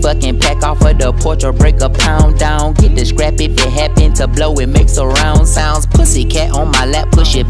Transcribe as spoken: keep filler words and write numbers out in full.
sucking pack off of the porch or break a pound down. Get the scrap if it happen to blow, it makes a round sounds. Pussy cat on my lap, push it